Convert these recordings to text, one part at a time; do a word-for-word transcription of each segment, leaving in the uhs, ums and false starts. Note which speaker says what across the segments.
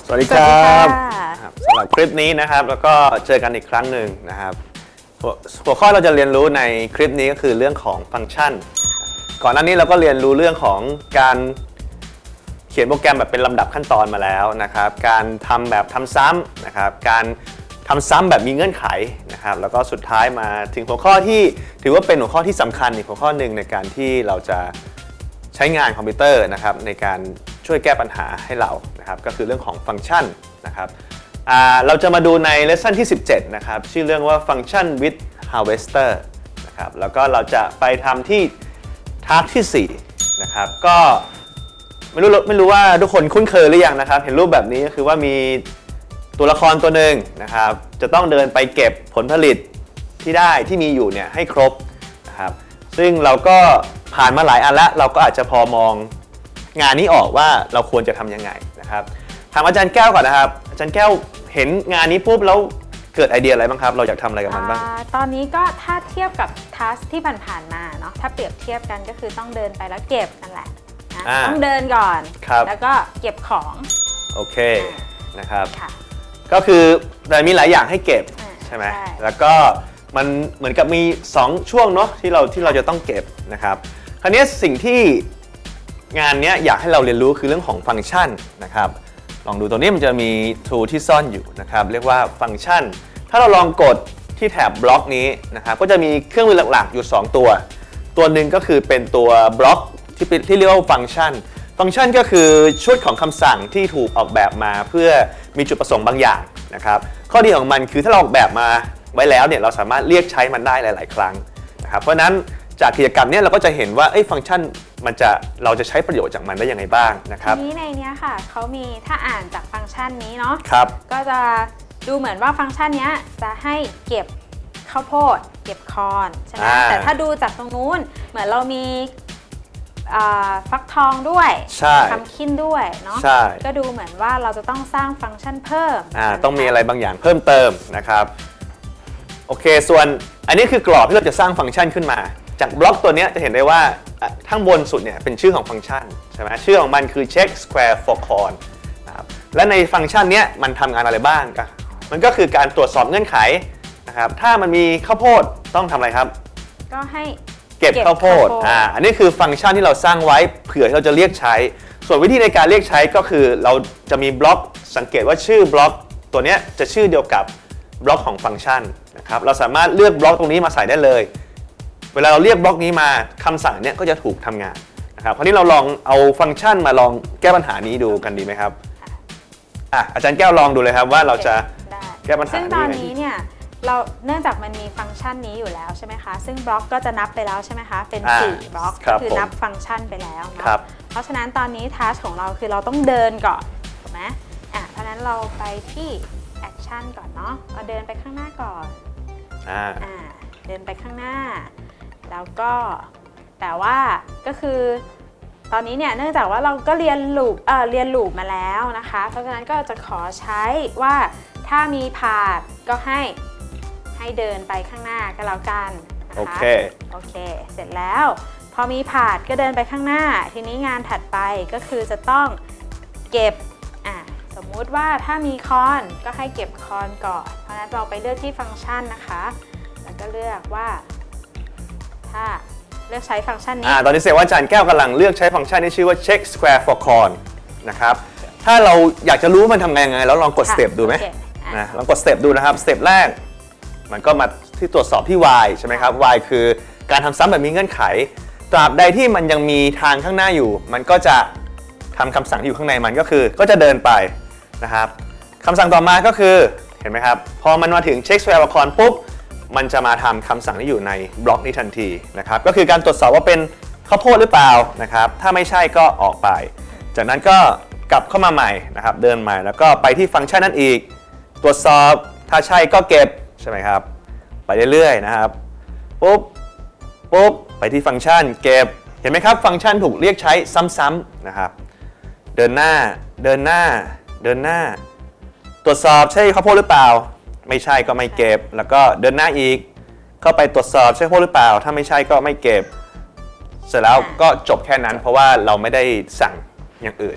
Speaker 1: สวัสดีครับสำหรับคลิปนี้นะครับแล้วก็เจอกันอีกครั้งหนึ่งนะครับหัวข้อเราจะเรียนรู้ในคลิปนี้ก็คือเรื่องของฟังก์ชันก่อนหน้านี้เราก็เรียนรู้เรื่องของการเขียนโปรแกรมแบบเป็นลำดับขั้นตอนมาแล้วนะครับการทำแบบทำซ้ำนะครับการทำซ้ำแบบมีเงื่อนไขนะครับแล้วก็สุดท้ายมาถึงหัวข้อที่ถือว่าเป็นหัวข้อที่สำคัญอีกหัวข้อหนึ่งในการที่เราจะใช้งานคอมพิวเตอร์นะครับในการช่วยแก้ปัญหาให้เรานะครับก็คือเรื่องของฟังก์ชันนะครับเราจะมาดูในเลสซันที่สิบเจ็ดนะครับชื่อเรื่องว่า Function with Harvester นะครับแล้วก็เราจะไปทำที่ทาร์กที่สี่นะครับก็ไม่รู้ไม่รู้ว่าทุกคนคุ้นเคยหรือยังนะครับเห็นรูปแบบนี้ก็คือว่ามีตัวละครตัวหนึ่งนะครับจะต้องเดินไปเก็บผลผลิตที่ได้ที่มีอยู่เนี่ยให้ครบนะครับซึ่งเราก็ผ่านมาหลายอันแล้วเราก็อาจจะพอมองงานนี้ออกว่าเราควรจะทำยังไงนะครับถามอาจารย์แก้วก่อนนะครับอาจารย์แก้วเห็นงานนี้ปุ๊บแล้วเกิดไอเดียอะไรบ้างครับเราอยากทำอะไรกับมันบ้าง
Speaker 2: ตอนนี้ก็ถ้าเทียบกับทัสที่ผ่านๆมาเนาะถ้าเปรียบเทียบกันก็คือต้องเดินไปแล้วเก็บนั่นแหละนะต้องเดินก่อนแล้วก็เก็บของ
Speaker 1: โอเคนะครับก็คือแต่มีหลายอย่างให้เก็บใช่ไหมแล้วก็มันเหมือนกับมีสองช่วงเนาะที่เราที่เราจะต้องเก็บนะครับคราวนี้สิ่งที่งานนี้อยากให้เราเรียนรู้คือเรื่องของฟังก์ชันนะครับลองดูตัวนี้มันจะมี tool ที่ซ่อนอยู่นะครับเรียกว่าฟังก์ชันถ้าเราลองกดที่แถบบล็อกนี้นะครับก็จะมีเครื่องมือหลักๆอยู่สองตัวตัวหนึ่งก็คือเป็นตัวบล็อกที่ที่เรียกว่าฟังก์ชันฟังก์ชันก็คือชุดของคำสั่งที่ถูกออกแบบมาเพื่อมีจุดประสงค์บางอย่างนะครับข้อดีของมันคือถ้าเราออกแบบมาไว้แล้วเนี่ยเราสามารถเรียกใช้มันได้หลายๆครั้งนะครับเพราะนั้นจากกิจกรรมนี้เราก็จะเห็นว่าฟังก์ชันมันจะเราจะใช้ประโยชน์จากมันได้ยังไงบ้างนะครับ
Speaker 2: ทีนี้ในนี้ค่ะเขามีถ้าอ่านจากฟังก์ชันนี้เนาะ
Speaker 1: ครับก็
Speaker 2: จะดูเหมือนว่าฟังก์ชันนี้จะให้เก็บข้าวโพดเก็บคอนใช่ไหมแต่ถ้าดูจากตรงนู้นเหมือนเรามีฟักทองด้วยทำขิ้นด้วยเนาะก็ดูเหมือนว่าเราจะต้องสร้างฟังก์ชันเพิ่ม
Speaker 1: ต้องมีอะไรบางอย่างเพิ่มเติมนะครับโอเคส่วนอันนี้คือกรอบที่เราจะสร้างฟังก์ชันขึ้นมาจากบล็อกตัวนี้จะเห็นได้ว่าข้างบนสุดเนี่ยเป็นชื่อของฟังก์ชันใช่ไหมชื่อของมันคือ check square for corn นะครับและในฟังก์ชันนี้มันทำงานอะไรบ้างกันมันก็คือการตรวจสอบเงื่อนไขนะครับถ้ามันมีข้าวโพดต้องทำอะไรครับ
Speaker 2: ก็ให้
Speaker 1: เก็บข้าวโพดอ่าอันนี้คือฟังก์ชันที่เราสร้างไว้เผื่อที่เราจะเรียกใช้ส่วนวิธีในการเรียกใช้ก็คือเราจะมีบล็อกสังเกตว่าชื่อบล็อกตัวนี้จะชื่อเดียวกับบล็อกของฟังก์ชันนะครับเราสามารถเลือกบล็อกตรงนี้มาใส่ได้เลยเวลาเราเรียกบล็อกนี้มาคำสั่งเนี่ยก็จะถูกทำงานนะครับคราวนี้เราลองเอาฟังก์ชันมาลองแก้ปัญหานี้ดูกันดีไหมครับอ่ะอาจารย์แก้วลองดูเลยครับว่าเราจะแก้ปัญหา
Speaker 2: ซึ่งตอนนี้เนี่ยเราเนื่องจากมันมีฟังก์ชันนี้อยู่แล้วใช่ไหมคะซึ่งบล็อกก็จะนับไปแล้วใช่ไหมคะเป็นสี่บล็อกก็คือนับฟังก์ชันไปแล้วเนาะเพราะฉะนั้นตอนนี้ทัสของเราคือเราต้องเดินก่อนถูกไหมอ่ะเพราะฉะนั้นเราไปที่แอคชั่นก่อนเนาะเราเดินไปข้างหน้าก่อนอ่าเดินไปข้างหน้าแล้วก็แต่ว่าก็คือตอนนี้เนี่ยเนื่องจากว่าเราก็เรียนลูปเอ่อเรียนลูปมาแล้วนะคะเพราะฉะนั้นก็จะขอใช้ว่าถ้ามีพาธก็ให้ให้เดินไปข้างหน้าก็แล้วกันนะคะโอเคโอเคเสร็จแล้วพอมีพาธก็เดินไปข้างหน้าทีนี้งานถัดไปก็คือจะต้องเก็บอ่ะสมมุติว่าถ้ามีคอนก็ให้เก็บคอนก่อนเพราะฉะนั้นเราไปเลือกที่ฟังก์ชันนะคะแล้วก็เลือกว่าถ้าเลือกใช้ฟังก์ชันนี้
Speaker 1: ตอนนี้เสียว่าอาจารย์แก้วกำลังเลือกใช้ฟังก์ชันที่ชื่อว่า check square for corn นะครับถ้าเราอยากจะรู้มันทำยังไงแล้วลองกดสเต็ปดูไหมนะลองกดสเต็ปดูนะครับสเต็ปแรกมันก็มาที่ตรวจสอบที่ y ใช่ไหมครับ y คือการทำซ้ำแบบมีเงื่อนไขตราบใดที่มันยังมีทางข้างหน้าอยู่มันก็จะทำคำสั่งที่อยู่ข้างในมันก็คือก็จะเดินไปนะครับคำสั่งต่อมาก็คือเห็นไหมครับพอมันมาถึง check square for corn ปุ๊บมันจะมาทำคำสั่งที่อยู่ในบล็อกนี้ทันทีนะครับก็คือการตรวจสอบว่าเป็นข้าวโพดหรือเปล่านะครับถ้าไม่ใช่ก็ออกไปจากนั้นก็กลับเข้ามาใหม่นะครับเดินใหม่แล้วก็ไปที่ฟังก์ชันนั้นอีกตรวจสอบถ้าใช่ก็เก็บใช่ไหมครับไปเรื่อยๆนะครับปุ๊บปุ๊บไปที่ฟังก์ชันเก็บเห็นไหมครับฟังก์ชันถูกเรียกใช้ซ้ำๆนะครับเดินหน้าเดินหน้าเดินหน้าตรวจสอบใช่ข้าวโพดหรือเปล่าไม่ใช่ก็ไม่เก็บแล้วก็เดินหน้าอีกเข้าไปตรวจสอบใช่ข้าวโพดหรือเปล่าถ้าไม่ใช่ก็ไม่เก็บเสร็จแล้วก็จบแค่นั้นเพราะว่าเราไม่ได้สั่งอย่างอื่น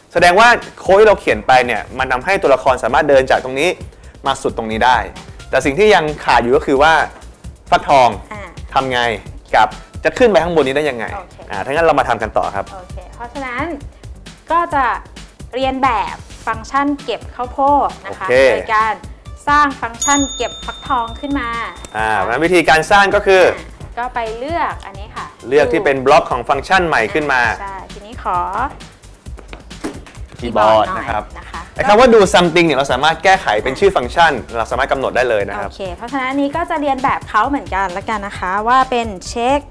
Speaker 1: แสดงว่าโค้ดที่เราเขียนไปเนี่ยมันทำให้ตัวละครสามารถเดินจากตรงนี้มาสุดตรงนี้ได้แต่สิ่งที่ยังขาดอยู่ก็คือว่าฟักทองทำไงกับจะขึ้นไปข้างบนนี้ได้ยังไงอ่าถ้างั้นเรามาทำกันต่อครับ
Speaker 2: โอเคเพราะฉะนั้นก็จะเรียนแบบฟังก์ชันเก็บข้าวโพดนะคะโดยการสร้างฟังก์ชันเก็บฟักทองขึ้นมา
Speaker 1: อ่าวิธีการสร้างก็คือ
Speaker 2: ก็ไปเลือกอันนี้ค่ะ
Speaker 1: เลือกที่เป็นบล็อกของฟังก์ชันใหม่ขึ้นมา
Speaker 2: ใช่ทีนี้ขอ
Speaker 1: คีย์บอร์ดนะครับไอ้คำว่าดู something เนี่ยเราสามารถแก้ไขเป็นชื่อฟังก์ชันเราสามารถกำหนดได้เลยนะครับ
Speaker 2: โอเคเพราะฉะนั้นอันนี้ก็จะเรียนแบบเขาเหมือนกันแล้วกันนะคะว่าเป็นเช็ค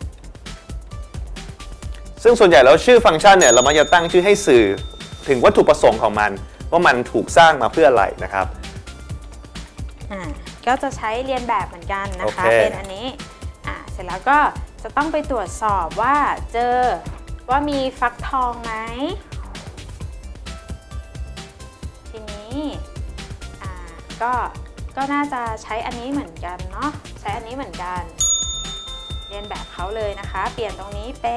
Speaker 1: ซึ่งส่วนใหญ่แล้วชื่อฟังก์ชันเนี่ยเรามักจะตั้งชื่อให้สื่อถึงวัตถุประสงค์ของมันว่ามันถูกสร้างมาเพื่ออะไรนะครับ
Speaker 2: อ่าก็จะใช้เรียนแบบเหมือนกันนะคะ okay. เป็นอันนี้อ่าเสร็จแล้วก็จะต้องไปตรวจสอบว่าเจอว่ามีฟักทองไหมทีนี้อ่าก็ก็น่าจะใช้อันนี้เหมือนกันเนาะใช้อันนี้เหมือนกันเรียนแบบเขาเลยนะคะเปลี่ยนตรงนี้เป็น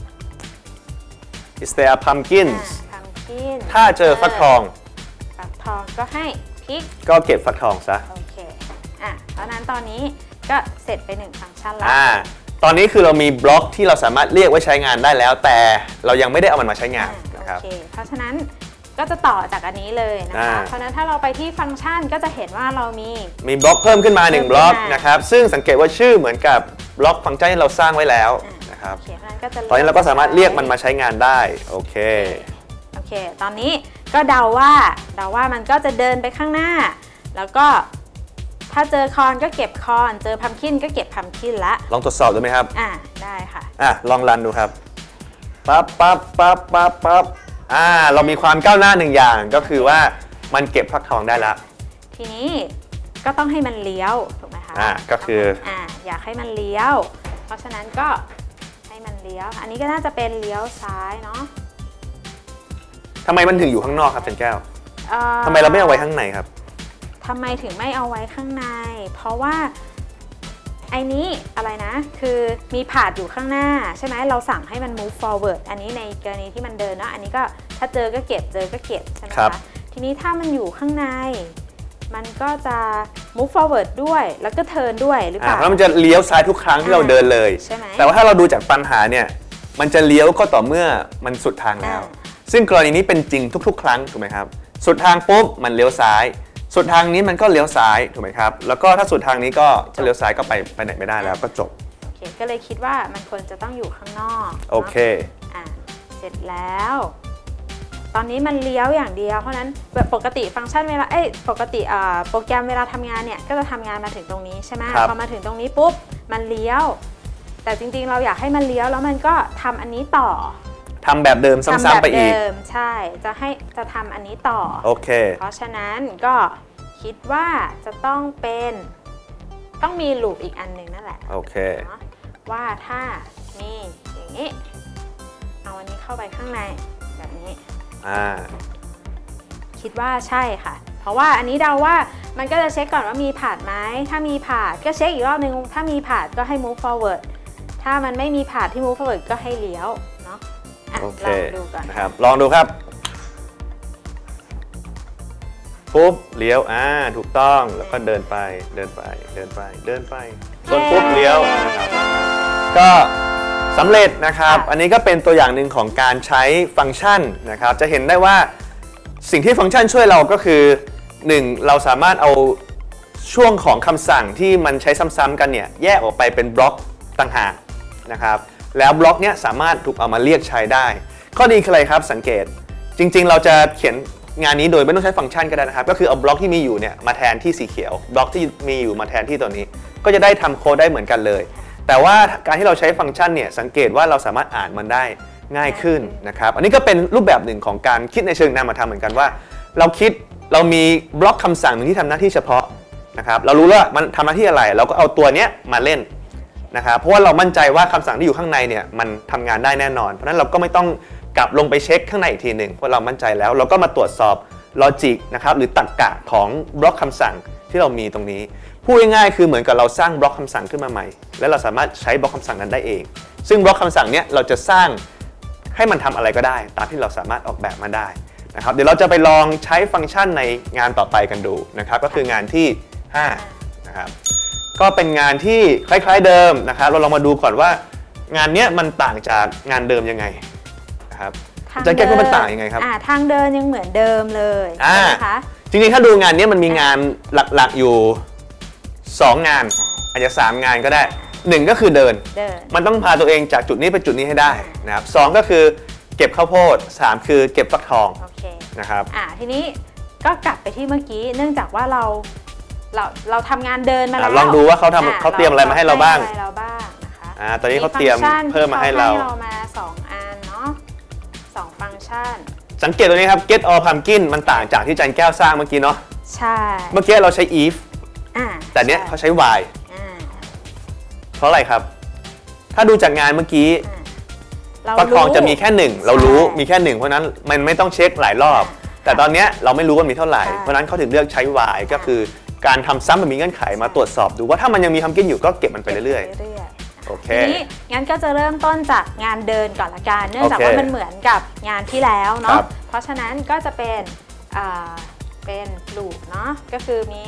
Speaker 1: Is there pumpkins ถ้าเจอฟักทอง
Speaker 2: ฟักทองก็ให้พลิก
Speaker 1: ก็เก็บฟักทองซะ
Speaker 2: โอเคอ่ะเพราะนั้นตอนนี้ก็เสร็จไปหนึ่งฟังก์ชันแล้ว
Speaker 1: อ่าตอนนี้คือเรามีบล็อกที่เราสามารถเรียกไว้ใช้งานได้แล้วแต่เรายังไม่ได้เอามันมาใช้งานนะครับ
Speaker 2: โอเคเพราะฉะนั้นก็จะต่อจากอันนี้เลยนะคะเพราะนั้นถ้าเราไปที่ฟังก์ชันก็จะเห็นว่าเรามี
Speaker 1: มีบล็อกเพิ่มขึ้นมาหนึ่งบล็อกนะครับซึ่งสังเกตว่าชื่อเหมือนกับบล็อกฟังก์ชันที่เราสร้างไว้แล้วนะครับตอนนี้เราก็สามารถเรียกมันมาใช้งานได้โอเค
Speaker 2: โอเคตอนนี้ก็เดาว่าเดาว่ามันก็จะเดินไปข้างหน้าแล้วก็ถ้าเจอคอนก็เก็บคอนเจอพัมคินก็เก็บพัมคินละ
Speaker 1: ลองตรวจสอบดูไหมครับ
Speaker 2: อ่าได้ค่ะ
Speaker 1: อ่ะลองรันดูครับปั๊บปั๊บปั๊บปั๊บปั๊บอ่าเรามีความก้าวหน้าหนึ่งอย่างก็คือว่ามันเก็บฟักทองได้แล้ว
Speaker 2: ทีนี้ก็ต้องให้มันเลี้ยวถูกไหมคะ
Speaker 1: อ่าก็คือ
Speaker 2: อ่าอยากให้มันเลี้ยวเพราะฉะนั้นก็ให้มันเลี้ยวอันนี้ก็น่าจะเป็นเลี้ยวซ้ายเนาะ
Speaker 1: ทำไมมันถึงอยู่ข้างนอกครับจันแก้วทำไมเราไม่เอาไว้ข้างในครับ
Speaker 2: ทำไมถึงไม่เอาไว้ข้างในเพราะว่าไอ้นี้อะไรนะคือมีผาดอยู่ข้างหน้าใช่ไหมเราสั่งให้มัน move forward อันนี้ในกรณีที่มันเดินเนาะอันนี้ก็ถ้าเจอก็เก็บเจอก็เก็บใช่ไหมคะทีนี้ถ้ามันอยู่ข้างในมันก็จะ move forward ด้วยแล้วก็ turn ด้วยหรือเปล่า
Speaker 1: แล้วมันจะเลี้ยวซ้ายทุกครั้งที่เราเดินเลย
Speaker 2: ใช่ไหม
Speaker 1: แต่ว่าถ้าเราดูจากปัญหาเนี่ยมันจะเลี้ยวก็ต่อเมื่อมันสุดทางแล้วซึ่งกรณีนี้เป็นจริงทุกๆครั้งถูกไหมครับสุดทางปุ๊บมันเลี้ยวซ้ายสุดทางนี้มันก็เลี้ยวซ้ายถูกไหมครับแล้วก็ถ้าสุดทางนี้ก็จะเลี้ยวซ้ายก็ไปไปไหนไม่ได้แล้วก็จบ
Speaker 2: โอเคก็เลยคิดว่ามันควรจะต้องอยู่ข้างนอก
Speaker 1: โอเค
Speaker 2: อ่ะเสร็จแล้วตอนนี้มันเลี้ยวอย่างเดียวเพราะนั้นแบบปกติฟังก์ชันเวลาเอ้ยปกติอ่าโปรแกรมเวลาทำงานเนี่ยก็จะทำงานมาถึงตรงนี้ใช่ไหมพอมาถึงตรงนี้ปุ๊บมันเลี้ยวแต่จริงๆเราอยากให้มันเลี้ยวแล้วมันก็ทำอันนี้ต่อ
Speaker 1: ทำแบบเดิมซ้ำๆไปอีก
Speaker 2: ใช่จะให้จะทำอันนี้ต่อ
Speaker 1: โอเค
Speaker 2: เพราะฉะนั้นก็คิดว่าจะต้องเป็นต้องมีลูปอีกอันหนึ่งนั่นแหละ
Speaker 1: โอเค
Speaker 2: ว่าถ้ามีอย่างนี้เอาอันนี้เข้าไปข้างในแบบนี้
Speaker 1: อ่า
Speaker 2: คิดว่าใช่ค่ะเพราะว่าอันนี้เดาว่ามันก็จะเช็คก่อนว่ามีผาดไหมถ้ามีผาดก็เช็คอีกรอบนึงถ้ามีผาดก็ให้ move forward ถ้ามันไม่มีผาดที่ move forward ก็ให้เลี้ยวเนาะ
Speaker 1: โอเคลองดูก่อนนะครับลองดูครับปุ๊บเลี้ยวอ่าถูกต้องแล้วก็เดินไปเดินไปเดินไปเดินไปจนปุ๊บเลี้ยวนะครับก็สำเร็จนะครับอันนี้ก็เป็นตัวอย่างหนึ่งของการใช้ฟังก์ชันนะครับจะเห็นได้ว่าสิ่งที่ฟังก์ชันช่วยเราก็คือหนึ่งเราสามารถเอาช่วงของคำสั่งที่มันใช้ซ้ำๆกันเนี่ยแยกออกไปเป็นบล็อกต่างหากนะครับแล้วบล็อกเนี้ยสามารถถูกเอามาเรียกใช้ได้ข้อดีคืออะไรครับสังเกตจริงๆเราจะเขียนงานนี้โดยไม่ต้องใช้ฟังก์ชันก็ได้นะครับก็คือเอาบล็อกที่มีอยู่เนี่ยมาแทนที่สีเขียวบล็อกที่มีอยู่มาแทนที่ตัวนี้ก็จะได้ทำโค้ดได้เหมือนกันเลยแต่ว่าการที่เราใช้ฟังก์ชันเนี่ยสังเกตว่าเราสามารถอ่านมันได้ง่ายขึ้นนะครับอันนี้ก็เป็นรูปแบบหนึ่งของการคิดในเชิงนามธรรมเหมือนกันว่าเราคิดเรามีบล็อกคำสั่งหนึ่งที่ทำหน้าที่เฉพาะนะครับเรารู้ว่ามันทำหน้าที่อะไรเราก็เอาตัวนี้มาเล่นนะครับเพราะว่าเรามั่นใจว่าคำสั่งที่อยู่ข้างในเนี่ยมันทำงานได้แน่นอนเพราะฉะนั้นเราก็ไม่ต้องกลับลงไปเช็คข้างในอีกทีหนึ่งเพราะเรามั่นใจแล้วเราก็มาตรวจสอบลอจิกนะครับหรือตรรกะของบล็อกคำสั่งที่เรามีตรงนี้พูดง่ายๆคือเหมือนกับเราสร้างบล็อกคำสั่งขึ้นมาใหม่และเราสามารถใช้บล็อกคำสั่งนั้นได้เองซึ่งบล็อกคำสั่งนี้เราจะสร้างให้มันทำอะไรก็ได้ตามที่เราสามารถออกแบบมาได้นะครับเดี๋ยวเราจะไปลองใช้ฟังก์ชันในงานต่อไปกันดูนะครับก็คืองานที่ห้านะครับก็เป็นงานที่คล้ายๆเดิมนะครับเราลองมาดูก่อนว่างานนี้มันต่างจากงานเดิมยังไงนะครับจะแก้ว่ามันต่างยังไงครับ
Speaker 2: ทางเดินยังเหมือนเดิมเลยใช่ไหมคะ
Speaker 1: จริงๆถ้าดูงานนี้มันมีงานหลักๆอยู่สองงานอาจจะสามงานก็ได้หนึ่งก็คือเดินมันต้องพาตัวเองจากจุดนี้ไปจุดนี้ให้ได้นะครับสองก็คือเก็บข้าวโพดสามคือเก็บฟักทองนะครับ
Speaker 2: อ่าทีนี้ก็กลับไปที่เมื่อกี้เนื่องจากว่าเราเราเราทำงานเดินมาแล้ว
Speaker 1: ลองดูว่าเขาทำเขาเตรียมอะไรมาให้เราบ้าง
Speaker 2: เราบ้างนะคะ
Speaker 1: อ่าตอนนี้เขาเตรียมเพิ่มมาให้เรา
Speaker 2: มาสองอันเนาะสองฟังก์ชัน
Speaker 1: สังเกตตัวนี้ครับ get all pumpkin มันต่างจากที่จันแก้วสร้างเมื่อกี้เนาะ
Speaker 2: ใช่
Speaker 1: เมื่อกี้เราใช้ if แต่เนี้ยเขาใช้ while เพราะอะไรครับถ้าดูจากงานเมื่อกี้ฟักทองจะมีแค่หนึ่งเรารู้มีแค่หนึ่งเพราะนั้นมันไม่ต้องเช็คหลายรอบแต่ตอนนี้เราไม่รู้ว่ามีเท่าไหร่เพราะนั้นเขาถึงเลือกใช้ while ก็คือการทำซ้ำแบบมีเงื่อนไขมาตรวจสอบดูว่าถ้ามันยังมีพัมกินอยู่ก็เก็บมันไปเรื่อยๆโอเค
Speaker 2: ทีนี้งั้นก็จะเริ่มต้นจากงานเดินก่อนละกันเนื่องจากว่ามันเหมือนกับงานที่แล้วเนาะเพราะฉะนั้นก็จะเป็นเป็นลูปเนาะก็คือมี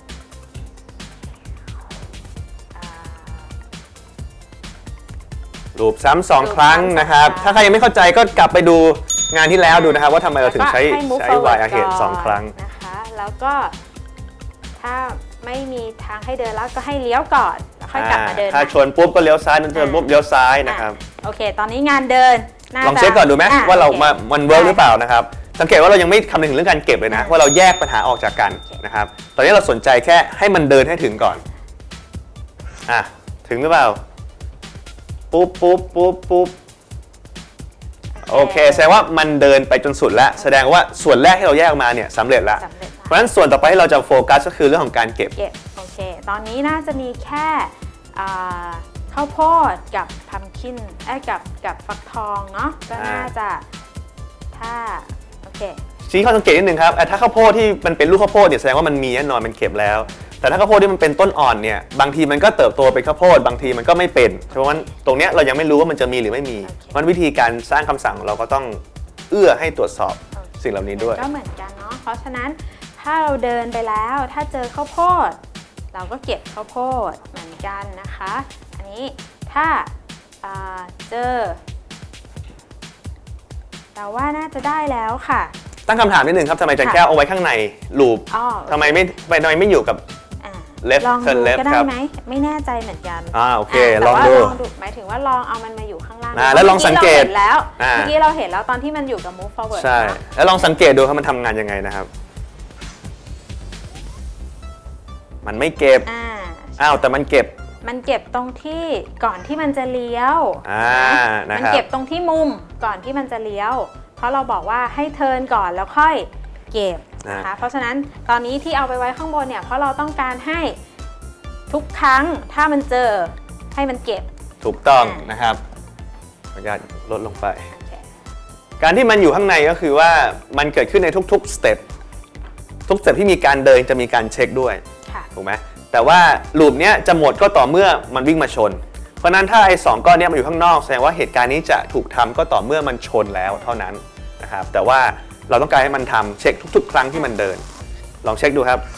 Speaker 1: ลูปซ้ำสองครั้งนะครับถ้าใครยังไม่เข้าใจก็กลับไปดูงานที่แล้วดูนะครับว่าทำไมเราถึงใช้ใช้ while ahead สองครั้ง
Speaker 2: นะคะแล้วก็ถ้าไม่มีทางให้เดินแล้วก็ให้เลี้ยวก่อนแล้วค่อยกลับมาเดิน
Speaker 1: ถ้าชนปุ๊บก็เลี้ยวซ้ายชนปุ๊บเลี้ยวซ้ายนะครับ
Speaker 2: โอเคตอนนี้งานเดิน
Speaker 1: ลองเช็คก่อนดูไหมว่าเรามามันเวิร์กหรือเปล่านะครับสังเกตว่าเรายังไม่คำนึงถึงเรื่องการเก็บเลยนะว่าเราแยกปัญหาออกจากกันนะครับตอนนี้เราสนใจแค่ให้มันเดินให้ถึงก่อนอ่ะถึงหรือเปล่าปุ๊บปุ๊บปุ๊บปุ๊บโอเคแสดงว่ามันเดินไปจนสุดแล้วแสดงว่าส่วนแรกที่เราแยกมาเนี่ยสำเร็จแล้วเพราะฉะนั้นส่วนต่อไปที่เราจะโฟกัสก็คือเรื่องของการเก็บ
Speaker 2: โอเคตอนนี้น่าจะมีแค่ข้าวโพดกับพัมคินไอ้กับกับฟักทองเนาะก็น่าจะถ้าโอเค
Speaker 1: ชี้ข้อสังเกตนิดนึงครับถ้าข้าวโพดที่มันเป็นลูกข้าวโพดเนี่ยแสดงว่ามันมีแน่นอนมันเก็บแล้วแต่ถ้าข้าวโพดที่มันเป็นต้นอ่อนเนี่ยบางทีมันก็เติบโตเป็นข้าวโพดบางทีมันก็ไม่เป็นเพราะว่าตรงนี้เรายังไม่รู้ว่ามันจะมีหรือไม่มีมันวิธีการสร้างคำสั่งเราก็ต้องเอื้อให้ตรวจสอบสิ่งเหล่านี้ด้วย
Speaker 2: ก็เหมือนกันเนาะเพราะฉะนั้นถ้าเราเดินไปแล้วถ้าเจอข้าวโพดเราก็เก็บข้าวโพดเหมือนกันนะคะอันนี้ถ้าเจอเราว่าน่าจะได้แล้วค่ะ
Speaker 1: ตั้งคำถามนิดนึงครับทำไมจันแก้วเอาไว้ข้างในลูปทำไมไม่ทำไมไม่อยู่กับ
Speaker 2: left turn left ก็ได้ไหมไม่แน่ใจเหมือนกัน
Speaker 1: อ่าโอเคลองดู
Speaker 2: หมายถึงว่าลองเอามันมาอยู่ข้างล่าง
Speaker 1: แล้วลองสังเกต
Speaker 2: แล้วเมื่อกี้เราเห็นแล้วตอนที่มันอยู่กับ move forward
Speaker 1: ใช่แล้วลองสังเกตดูว่ามันทำงานยังไงนะครับมันไม่เก็บอ้าวแต่มันเก็บ
Speaker 2: มันเก็บตรงที่ก่อนที่มันจะเลี้ยว
Speaker 1: มัน
Speaker 2: เก็บตรงที่มุมก่อนที่มันจะเลี้ยวเพราะเราบอกว่าให้เทิร์นก่อนแล้วค่อยเก็บนะคะเพราะฉะนั้นตอนนี้ที่เอาไปไว้ข้างบนเนี่ยเพราะเราต้องการให้ทุกครั้งถ้ามันเจอให้มันเก็บ
Speaker 1: ถูกต้องนะครับขออนุญาตลดลงไปการที่มันอยู่ข้างในก็คือว่ามันเกิดขึ้นในทุกๆสเต็ปทุกสเต็ปที่มีการเดินจะมีการเช็คด้วยถูกไหมแต่ว่าลูปนี้จะหมดก็ต่อเมื่อมันวิ่งมาชนเพราะนั้นถ้าไอ้สองก้อนนี้มันอยู่ข้างนอกแสดงว่าเหตุการณ์นี้จะถูกทำก็ต่อเมื่อมันชนแล้วเท่านั้นนะครับแต่ว่าเราต้องการให้มันทำเช็คทุกๆครั้งที่มันเดินลองเช็คดูครับ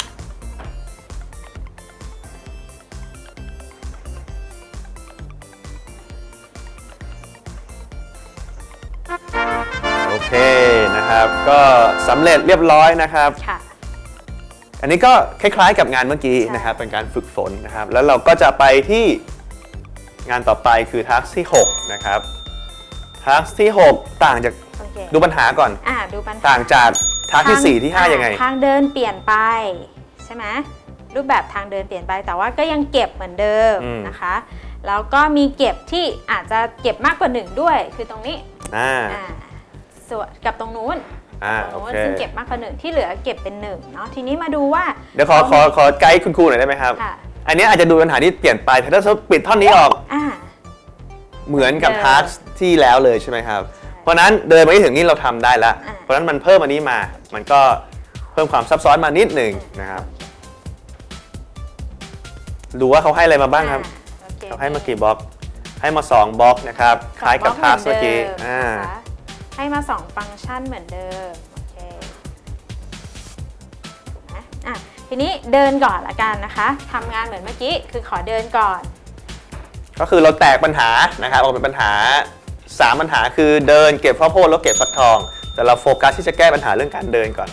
Speaker 1: โอเคนะครับก็สำเร็จเรียบร้อยนะครับอันนี้ก็คล้ายๆกับงานเมื่อกี้นะครับเป็นการฝึกฝนนะครับแล้วเราก็จะไปที่งานต่อไปคือทักที่หกนะครับทักที่หกต่างจากดูปัญหาก่อน
Speaker 2: อ่าดูปัญหา
Speaker 1: ต่างจากทักที่สี่ที่ห้ายังไง
Speaker 2: ทางเดินเปลี่ยนไปใช่ไหมรูปแบบทางเดินเปลี่ยนไปแต่ว่าก็ยังเก็บเหมือนเดิมนะคะแล้วก็มีเก็บที่อาจจะเก็บมากกว่าหนึ่งด้วยคือตรงนี้
Speaker 1: อ่า
Speaker 2: ส่วนกับตรงนู้น
Speaker 1: อ่า
Speaker 2: โอเคซึ่งเก็บมากกว่าหนึ่งที่เหลือเก็บเป็นหนึ่งเนาะทีนี้มาดูว่า
Speaker 1: เดี๋ยวขอขอขอไกด์คุณครูหน่อยได้ไหมครับอันนี้อาจจะดูปัญหาที่เปลี่ยนไปแต่ถ้าเราปิดท่อนนี้ออกเหมือนกับทักที่แล้วเลยใช่ไหมครับเพราะนั้นเดินไปถึงนี้เราทำได้แล้วเพราะนั้นมันเพิ่มอันนี้มามันก็เพิ่มความซับซ้อนมานิดหนึ่งนะครับดูว่าเขาให้อะไรมาบ้างครับเขาให้มากี่บล็อกให้มาสองบล็อกนะครับคล้ายกับทักเมื่อกี้
Speaker 2: ให้มาสองฟังก์ชันเหมือนเดิมโอเคถูกไหมอ่ะทีนี้เดินก่อนละกันนะคะทำงานเหมือนเมื่อกี้คือขอเดินก่อน
Speaker 1: ก็คือเราแตกปัญหานะครับออกเป็นปัญหาสามปัญหาคือเดินเก็บข้าวโพดแล้วเก็บฟักทองแต่เราโฟกัสที่จะแก้ปัญหาเรื่องการเดินก่อน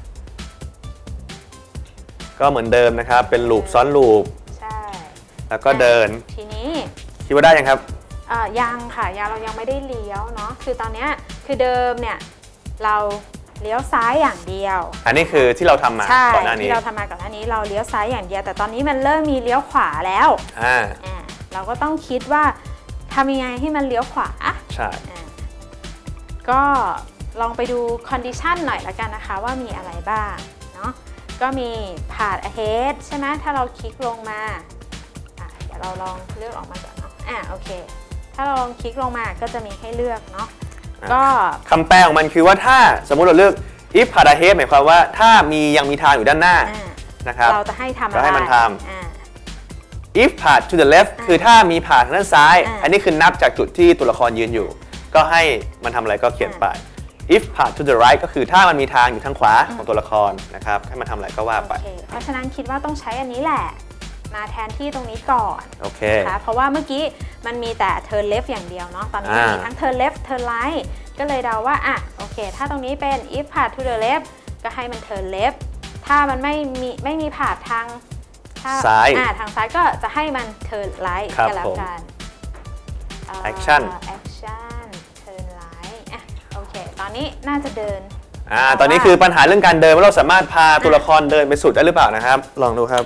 Speaker 1: ก็เหมือนเดิมนะครับเป็นลูปซ้อนลูป
Speaker 2: ใช่
Speaker 1: แล้วก็เดิน
Speaker 2: ทีนี้
Speaker 1: คิดว่าได้ยังครับ
Speaker 2: ยังค่ะยังเรายังไม่ได้เลี้ยวเนาะคือตอนนี้คือเดิมเนี่ยเราเลี้ยวซ้ายอย่างเดียว
Speaker 1: อันนี้คือที่เราทำมาก่อนหน้านี้
Speaker 2: ที่เราทำมาก่อนหน้านี้เราเลี้ยวซ้ายอย่างเดียวแต่ตอนนี้มันเริ่มมีเลี้ยวขวาแล้วอ่าเราก็ต้องคิดว่าทำยังไงให้มันเลี้ยวขวา
Speaker 1: ใช่
Speaker 2: ก็ลองไปดูคอนดิชันหน่อยละกันนะคะว่ามีอะไรบ้างเนาะก็มีผ่าน ahead ใช่ไหมถ้าเราคลิกลงมาอ่ะเดี๋ยวเราลองเลือกออกมาก่อนเนาะอ่ะโอเคถ้าเราลองคลิกลงมาก็จะมีให้เลือกเนาะก็
Speaker 1: คำแปลของมันคือว่าถ้าสมมุติเราเลือก if ผ่าน ahead หมายความว่าถ้ามียังมีทางอยู่ด้านหน้านะครับ
Speaker 2: เราจะให้ทำอะไร
Speaker 1: เราให้มันทำ if ผ่าน to the left คือถ้ามีผ่านทางด้านซ้ายอันนี้คือนับจากจุดที่ตัวละครยืนอยู่ก็ให้มันทำอะไรก็เขียนไป if ผ่าน to the right ก็คือถ้ามันมีทางอยู่ทางขวาของตัวละครนะครับให้มันทำอะไรก็ว่าไป
Speaker 2: เพราะฉะนั้นคิดว่าต้องใช้อันนี้แหละมาแทนที่ตรงนี้ก่อน
Speaker 1: โอเค
Speaker 2: นะคะเพราะว่าเมื่อกี้มันมีแต่ turn left อย่างเดียวเนาะตอนนี้มีทั้ง turn left turn right ก็เลยเดาว่าอ่ะโอเคถ้าตรงนี้เป็น if ผ่าน to the left ก็ให้มัน turn left ถ้ามันไม่มีไม่มีผ่านทาง
Speaker 1: ซ้าย
Speaker 2: อ่าทางซ้ายก็จะให้มัน turn right กันแล้วกัน
Speaker 1: action
Speaker 2: action turn right อ่ะโอเคตอนนี้น่าจะเดิน
Speaker 1: อ่าตอนนี้คือปัญหาเรื่องการเดินว่าเราสามารถพาตัวละครเดินไปสุดได้หรือเปล่านะครับลองดูครับ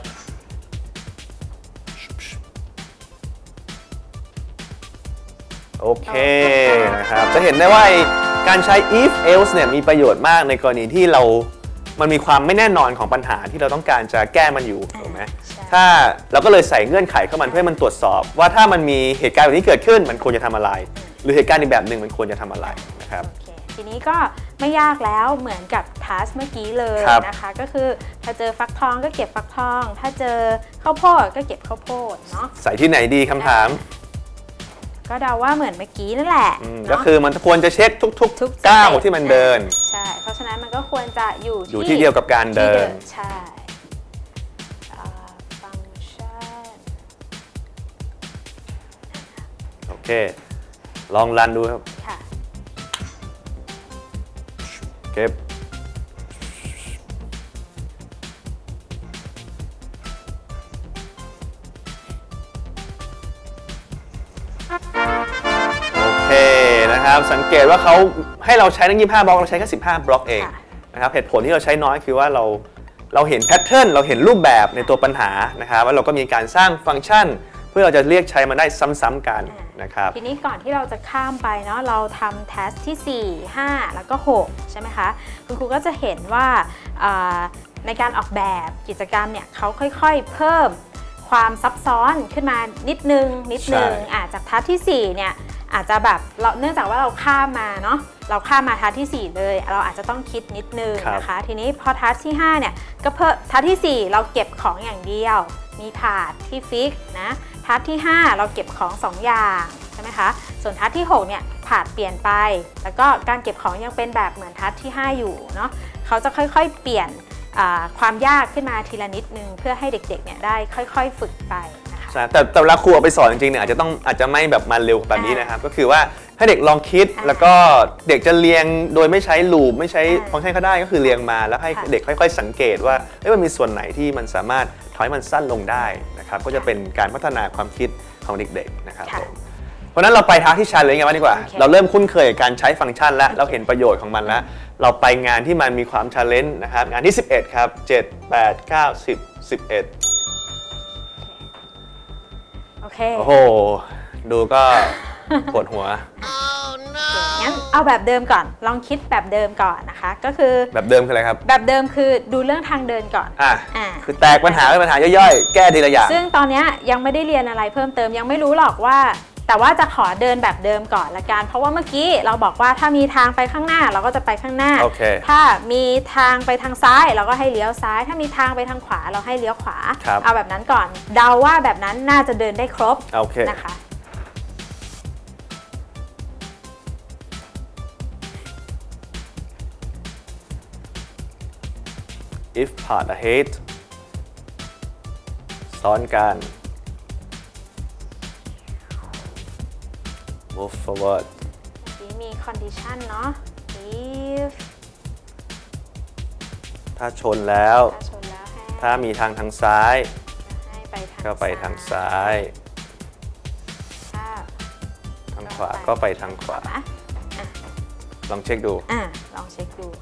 Speaker 1: โอเคนะครับจะเห็นได้ว่าการใช้ if else เนี่ยมีประโยชน์มากในกรณีที่เรามันมีความไม่แน่นอนของปัญหาที่เราต้องการจะแก้มันอยู่ถูกไหมถ้าเราก็เลยใส่เงื่อนไขเข้ามันเพื่อให้มันตรวจสอบว่าถ้ามันมีเหตุการณ์แบบนี้เกิดขึ้นมันควรจะทำอะไรหรือเหตุการณ์อีกแบบหนึ่งมันควรจะทำอะไรนะครับ
Speaker 2: ทีนี้ก็ไม่ยากแล้วเหมือนกับทัสเมื่อกี้เลยนะคะก็คือถ้าเจอฟักทองก็เก็บฟักทองถ้าเจอข้าวโพดก็เก็บข้าวโพดเนาะ
Speaker 1: ใส่ที่ไหนดีคำถาม
Speaker 2: ก็เดาว่าเหมือนเมื่อกี้นั่นแหละ
Speaker 1: ก็คือมันควรจะเช็คทุกๆก้าวที่มันเดิน
Speaker 2: ใช่เพราะฉะนั้นมันก็ควรจะอยู่
Speaker 1: อยู่ที่เดียวกับการเดิน
Speaker 2: ใช่ฟังก์ชัน
Speaker 1: โอเคลองรันดูครับ
Speaker 2: ค่ะ
Speaker 1: เก็บนะครับสังเกตว่าเขาให้เราใช้ทั้งยี่สิบห้าบล็อกเราใช้แค่สิบห้าบล็อกเองนะครับเหตุผลที่เราใช้น้อยคือว่าเราเราเห็นแพทเทิร์นเราเห็นรูปแบบในตัวปัญหานะครับว่าเราก็มีการสร้างฟังก์ชันเพื่อเราจะเรียกใช้มันได้ซ้ำๆกันนะครับ
Speaker 2: ทีนี้ก่อนที่เราจะข้ามไปเนาะเราทำเทสที่สี่ ห้าแล้วก็หกใช่ไหมคะคุณครูก็จะเห็นว่าในการออกแบบกิจกรรมเนี่ยเขาค่อยๆเพิ่มความซับซ้อนขึ้นมานิดนึงนิดนึงอาจจากทัสที่สี่เนี่ยอาจจะแบบเราเนื่องจากว่าเราข้ามมาเนาะเราข้ามมาทัสที่สี่เลยเราอาจจะต้องคิดนิดนึงนะคะทีนี้พอทัสที่ห้าเนี่ยก็เพิ่มทัสที่สี่เราเก็บของอย่างเดียวมีถาดที่ฟิกนะทัสที่ห้าเราเก็บของสองอย่างใช่ไหมคะส่วนทัสที่หกเนี่ยถาดเปลี่ยนไปแล้วก็การเก็บของยังเป็นแบบเหมือนทัสที่ห้าอยู่เนาะเขาจะค่อยๆเปลี่ยนความยากขึ้นมาทีละนิดนึงเพื่อให้เด็กๆเนี่ยได้ค่อยๆฝึกไป
Speaker 1: ใช่แต่แต่เวลาครูเอาไปสอนจริงๆเนี่ยอาจจะต้องอาจจะไม่แบบมาเร็วแบบนี้นะครับก็คือว่าให้เด็กลองคิดแล้วก็เด็กจะเรียงโดยไม่ใช้ลูปไม่ใช้ฟังก์ชันก็ได้ก็คือเรียงมาแล้วให้เด็กค่อยๆสังเกตว่าเอ้ยมันมีส่วนไหนที่มันสามารถทำให้มันสั้นลงได้นะครับก็จะเป็นการพัฒนาความคิดของเด็กๆนะครับเพราะนั้นเราไปทางที่ชันเลยกันดีกว่าเราเริ่มคุ้นเคยกับการใช้ฟังก์ชันแล้วเราเห็นประโยชน์ของมันแล้วเราไปงานที่มันมีความ challenge นะครับงานที่สิบเอ็ดครับเจ็ด แปด เก้า สิบ สิบเอ็ด
Speaker 2: โอเค
Speaker 1: โอ้โหดูก็ปวดหัว
Speaker 2: งั้นเอาแบบเดิมก่อนลองคิดแบบเดิมก่อนนะคะก็คือ
Speaker 1: แบบเดิมคืออะไรครับ
Speaker 2: แบบเดิมคือดูเรื่องทางเดินก่อน
Speaker 1: อ่าคือแตกปัญหาเป็นปัญหาย่อยๆแก้ทีละอย่าง
Speaker 2: ซึ่งตอนนี้ยังไม่ได้เรียนอะไรเพิ่มเติมยังไม่รู้หรอกว่าแต่ว่าจะขอเดินแบบเดิมก่อนละกันเพราะว่าเมื่อกี้เราบอกว่าถ้ามีทางไปข้างหน้าเราก็จะไปข้างหน้า
Speaker 1: okay.
Speaker 2: ถ้ามีทางไปทางซ้ายเราก็ให้เลี้ยวซ้ายถ้ามีทางไปทางขวาเราให้เลี้ยวขวาเอาแบบนั้นก่อนเดาว่าแบบนั้นน่าจะเดินได้ครบ
Speaker 1: okay.
Speaker 2: นะคะ
Speaker 1: if part ahead ซ้อนกัน move forward
Speaker 2: เมื่อกี้มี condition เนาะ if
Speaker 1: ถ้าชนแล้ว
Speaker 2: ถ้าชนแล้วให้
Speaker 1: ถ้ามีทางทางซ้าย
Speaker 2: ให้ไปทาง
Speaker 1: ก็ไปทางซ้าย
Speaker 2: ถ้า
Speaker 1: ทางขวาก็ไปทางขวา
Speaker 2: อ่ะ
Speaker 1: ลองเช็คดู
Speaker 2: อ่ะลองเช็คดู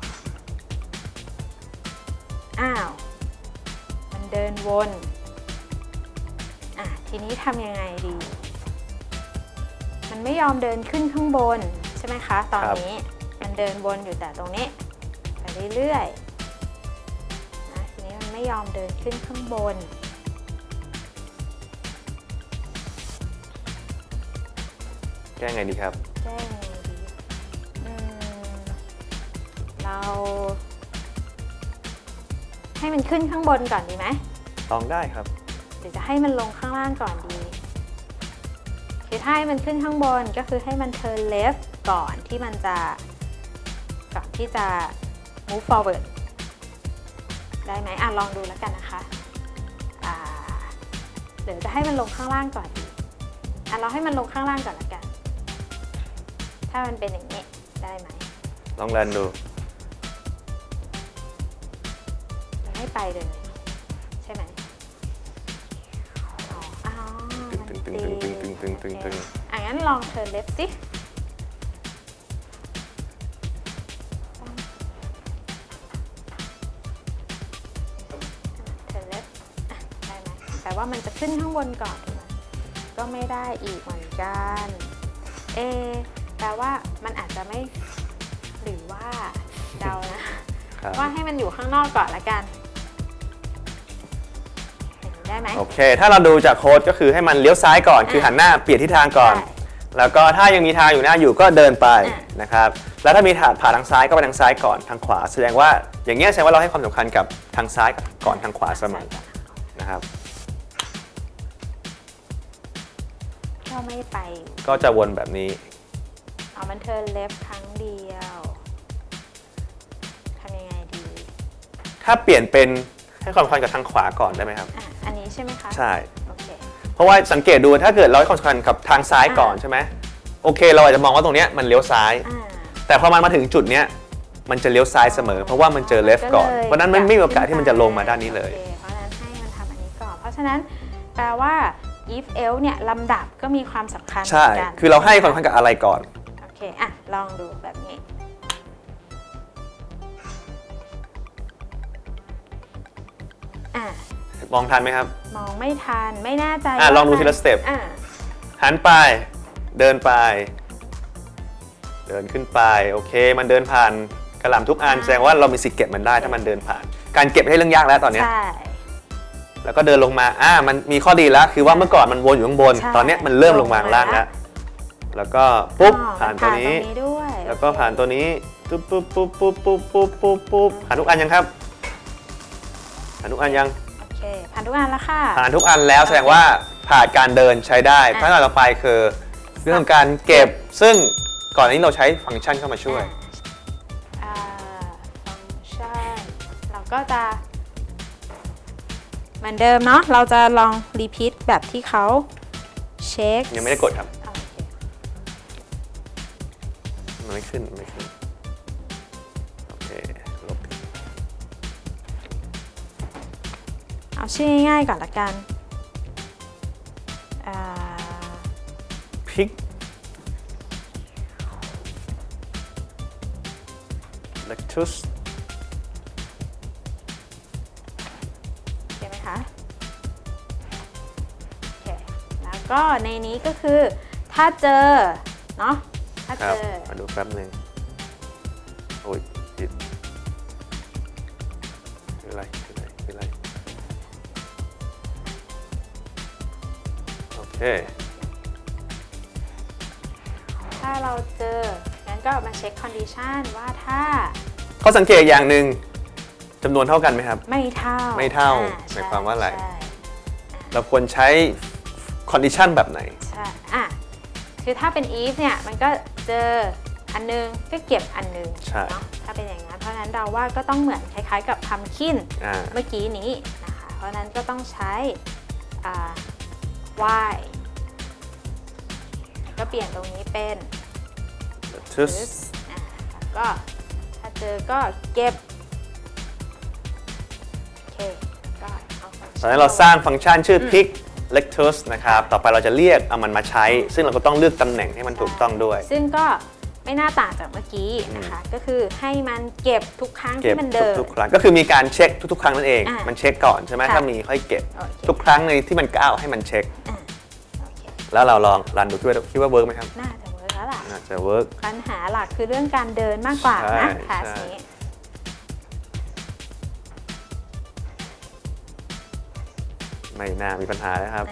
Speaker 2: อ้าวมันเดินวนอ่ะทีนี้ทำยังไงดีมันไม่ยอมเดินขึ้นข้างบนใช่ไหมคะตอนนี้มันเดินวนอยู่แต่ตรงนี้ไปเรื่อยๆนะทีนี้มันไม่ยอมเดินขึ้นข้างบน
Speaker 1: แก้ไงดีครับ
Speaker 2: แก้ไงดีอืมเราให้มันขึ้นข้างบนก่อนดีไหม
Speaker 1: ลองได้ครับ
Speaker 2: หรือจะให้มันลงข้างล่างก่อนดีคือถ้าให้มันขึ้นข้างบนก็คือให้มัน turn left ก่อนที่มันจะก่อนที่จะ move forward ได้ไหมอ่ะลองดูแล้วกันนะคะอ่าหรือจะให้มันลงข้างล่างก่อนดีอ่ะเราให้มันลงข้างล่างก่อนละกันถ้ามันเป็นอย่างนี้ได้ไหม
Speaker 1: ลองเล่นดู
Speaker 2: จะไม่ไปเลยใช่ไหมอ๋ออ๋อมันตีอ่ะงั้นลอง turn left สิแต่ว่ามันจะขึ้นข้างบนก่อนก็ไม่ได้อีกเหมือนกันเอแปลว่ามันอาจจะไม่หรือว่าเดานะว่าให้มันอยู่ข้างนอกก่อนละกันได้ไหม
Speaker 1: โอเคถ้าเราดูจากโค้ดก็คือให้มันเลี้ยวซ้ายก่อนคือหันหน้าเปลี่ยนทิศทางก่อนแล้วก็ถ้ายังมีทางอยู่หน้าอยู่ก็เดินไปนะครับแล้วถ้ามีถาดผ่าทางซ้ายก็ไปทางซ้ายก่อนทางขวาแสดงว่าอย่างเงี้ยแสดงว่าเราให้ความสำคัญกับทางซ้ายก่อนทางขวาเสมอนะครับ
Speaker 2: ก็ไม่ไป
Speaker 1: ก็จะวนแบบนี้
Speaker 2: เอามันเทิร์นเลฟครั้งเดียวทำยังไงดี
Speaker 1: ถ้าเปลี่ยนเป็นให้ความสำคัญกับทางขวาก่อนได้ไหมครับ
Speaker 2: อ่ะอันนี้ใช่ไหมคะ
Speaker 1: ใช่
Speaker 2: โอเค
Speaker 1: เพราะว่าสังเกตดูถ้าเกิดเราให้ความสำคัญกับทางซ้ายก่อนใช่ไหมโอเคเราอาจจะมองว่าตรงนี้มันเลี้ยวซ้ายแต่พอมันมาถึงจุดเนี้ยมันจะเลี้ยวซ้ายเสมอเพราะว่ามันเจอเลฟก่อนเพราะนั้นมันไม่มีโอกาสที่มันจะลงมาด้านนี้เลย
Speaker 2: เพราะนั้นให้มันทำอันนี้ก่อนเพราะฉะนั้นแปลว่า if else เนี่ยลำดับก็มีความสำคัญ
Speaker 1: ใช่คือเราให้ความสำคัญกับอะไรก่อน
Speaker 2: โอเคอ่ะลองดูแบบนี้อ่ะ
Speaker 1: มองทันไหมครับ
Speaker 2: มองไม่ทันไม่แน่ใจ
Speaker 1: อ่ะลองดูทีละสเต็ปหันไปเดินไปเดินขึ้นไปโอเคมันเดินผ่านกระหล่ำทุกอันแสดงว่าเรามีสิทธิ์เก็บมันได้ถ้ามันเดินผ่านการเก็บให้เรื่องยากแล้วตอนนี้แล้วก็เดินลงมาอ่ามันมีข้อดีแล้วคือว่าเมื่อก่อนมันวนอยู่ข้างบนตอนนี้มันเริ่มลงมาข้างล่างแล้วแล้วก็ปุ๊บผ่านตัวนี้แล้วก็ผ่านตัวนี้ปุ๊บปุ๊บปุ๊บปุ๊บปุ๊บปุ๊บปุ๊บปุ๊บผ่านทุกอันยังครับผ่านทุกอันยัง
Speaker 2: โอเคผ่านทุกอันแล้วค่ะ
Speaker 1: ผ่านทุกอันแล้วแสดงว่าผ่านการเดินใช้ได้ขั้นตอนต่อไปคือเรื่องการเก็บซึ่งก่อนนี้เราใช้ฟังก์ชันเข้ามาช่วย
Speaker 2: ฟังก์ชันเราก็จะเหมือนเดิมเนาะเราจะลองรีพีทแบบที่เขาเช็ค
Speaker 1: ยังไม่ได้กดครับมันไม่ขึ้นไม่ขึ้นโอเคลบ
Speaker 2: เอาชื่อง่ายๆก่อนละกัน
Speaker 1: พิกเลคทุส
Speaker 2: ใช่ไหมคะโอเคแล้วก็ในนี้ก็คือถ้าเจอเนาะถ้าเจอ
Speaker 1: มาดูแป๊บหนึ่งโอ้ยผิดคืออะไรคืออะไรคืออะไรโอเค
Speaker 2: ถ้าเราเจองั้นก็มาเช็คคอนดิชันว่าถ้า
Speaker 1: ข้อสังเกตอย่างหนึ่งจำนวนเท่ากันไหมครับ
Speaker 2: ไม่เท่า
Speaker 1: ไม่เท่าหมายความว่าอะไรเราควรใช้คอนดิชันแบบไหน
Speaker 2: ใช่อ่ะคือถ้าเป็น if เนี่ยมันก็เจออันนึงก็เก็บอันนึงเนาะถ้าเป็นอย่างนั้นเพราะฉะนั้นเราว่าก็ต้องเหมือนคล้ายๆกับทำคิ้นเมื่อกี้นี้นะคะเพราะฉะนั้นก็ต้องใช้ y ก็เปลี่ยนตรงนี้เป็น
Speaker 1: lettuce
Speaker 2: แล้วก็ถ้าเจอก็เก็บโอเคก็เอาตอนนี้
Speaker 1: เราสร้างฟังก์ชันชื่อ pick lettuce นะครับต่อไปเราจะเรียกเอามันมาใช้ซึ่งเราก็ต้องเลือกตำแหน่งให้มันถูกต้องด้วย
Speaker 2: ซึ่งก็ไม่น่าต่างจากเมื่อกี้นะคะก็คือให้มันเก็บทุกครั้งที่มันเดิน
Speaker 1: ทุกครั้งก็คือมีการเช็คทุกๆครั้งนั่นเองมันเช็คก่อนใช่ไหมถ้ามีค่อยเก็บทุกครั้งในที่มันก้าวให้มันเช็คแล้วเราลองรันดูด้วยคิดว่าเวิร์กไหมครับ
Speaker 2: น่าจะเวิร์กแล้วล่ะ
Speaker 1: น่าจะเวิร์ก
Speaker 2: ปัญหาหลักคือเรื่องการเดินมากกว่านะคลาสนี้
Speaker 1: ไม่น่ามีปัญหาแล้วครับ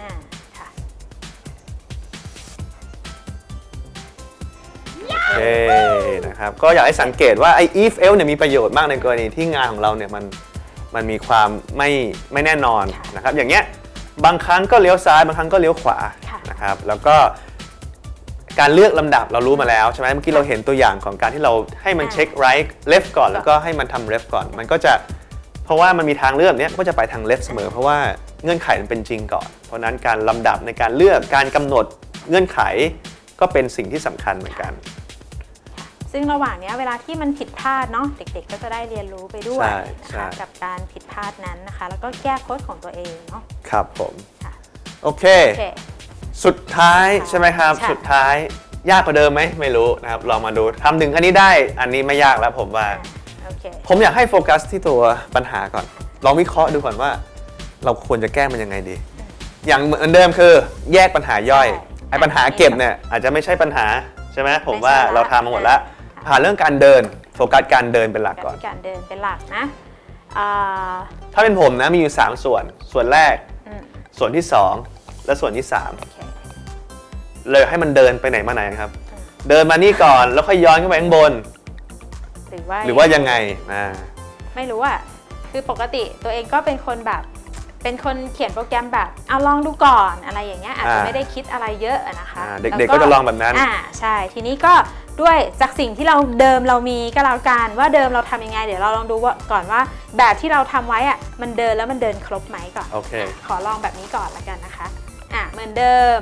Speaker 1: โอเคนะครับก็อยากให้สังเกตว่าไอ้ if else เนี่ยมีประโยชน์มากในกรณีที่งานของเราเนี่ยมันมันมีความไม่ไม่แน่นอนนะครับอย่างเงี้ยบางครั้งก็เลี้ยวซ้ายบางครั้งก็เลี้ยวขวานะครับแล้วก็การเลือกลำดับเรารู้มาแล้วใช่ไหมเมื่อกี้เราเห็นตัวอย่างของการที่เราให้มันเช็ค right left ก่อนแล้วก็ให้มันทำ left ก่อนมันก็จะเพราะว่ามันมีทางเลือกเนี้ยก็จะไปทาง left เสมอเพราะว่าเงื่อนไขมันเป็นจริงก่อนเพราะนั้นการลำดับในการเลือกการกำหนดเงื่อนไขก็เป็นสิ่งที่สำคัญเหมือนกัน
Speaker 2: ซึ่งระหว่างนี้เวลาที่มันผิดพลาดเนาะเด็กๆก็จะได้เรียนรู้ไปด้วยนะคะกับการผิดพลาดนั้นนะคะแล้วก็แก้โค้ดของตัวเองเนาะ
Speaker 1: ครับผมโอเคสุดท้ายใช่ไหมครับสุดท้ายยากกว่าเดิมไหมไม่รู้นะครับลองมาดูทำหนึ่งอันนี้ได้อันนี้ไม่ยากแล้วผมว่าผมอยากให้โฟกัสที่ตัวปัญหาก่อนลองวิเคราะห์ดูก่อนว่าเราควรจะแก้มันยังไงดีอย่างเหมือนเดิมคือแยกปัญหาย่อยไอ้ปัญหาเก็บเนี่ยอาจจะไม่ใช่ปัญหาใช่ไหมผมว่าเราทำมาหมดแล้วผ่านเรื่องการเดินโฟกัสการเดินเป็นหลักก่อน
Speaker 2: การเดินเป็นหลักนะ
Speaker 1: ถ้าเป็นผมนะมีอยู่สามส่วนส่วนแรกส่วนที่สองและส่วนที่สามเลยให้มันเดินไปไหนมาไหนครับเดินมานี่ก่อนแล้วค่อยย้อนขึ้นไปข้างบน
Speaker 2: หรือว่า
Speaker 1: หรือว่ายังไง
Speaker 2: ไม่รู้อ่ะคือปกติตัวเองก็เป็นคนแบบเป็นคนเขียนโปรแกรมแบบเอาลองดูก่อนอะไรอย่างเงี้ยอาจจะไม่ได้คิดอะไรเยอะนะคะ
Speaker 1: เด็กๆก็จะลองแบบนั้น
Speaker 2: อ่าใช่ทีนี้ก็ด้วยจากสิ่งที่เราเดิมเรามีก็แล้วกันว่าเดิมเราทำยังไงเดี๋ยวเราลองดูว่าก่อนว่าแบบที่เราทำไว้อ่ะมันเดินแล้วมันเดินครบไหมก่อน
Speaker 1: โอเค
Speaker 2: ขอลองแบบนี้ก่อนละกันนะคะอ่ะเหมือนเดิม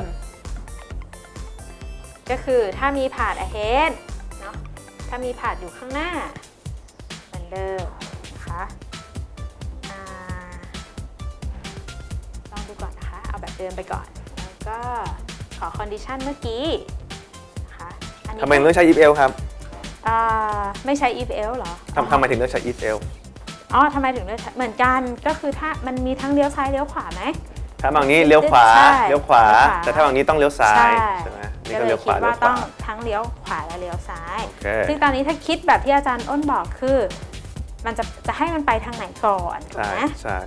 Speaker 2: ก็คือถ้ามีผ่าน ahead เนาะถ้ามีผ่านอยู่ข้างหน้าเหมือนเดิมนะคะลองดูก่อนนะคะเอาแบบเดิมไปก่อนแล้วก็ขอ condition เมื่อกี้นะคะ
Speaker 1: ทำไมเลือกใช้ if else ครับ
Speaker 2: ไม่ใช้ if else หรอ
Speaker 1: ทำทำไมถึงเลือกใช้ if else
Speaker 2: อ๋อทำไมถึงเลือกเหมือนกันก็คือถ้ามันมีทั้งเลี้ยวซ้ายเลี้ยวขวาไหม
Speaker 1: ถ้าบางนี้เลี้ยวขวาเลี้ยวขวาแต่ถ้าบางนี้ต้องเลี้ยวซ้ายใช่ไหมนี่ก็เลี้ยวขวา
Speaker 2: เลี้ยวขวาต้องทั้งเลี้ยวขวาและเลี้ยวซ้ายซึ่งตอนนี้ถ้าคิดแบบที่อาจารย์อ้นบอกคือมันจะจะให้มันไปทางไหนก่อนถูกไหม
Speaker 1: ใช่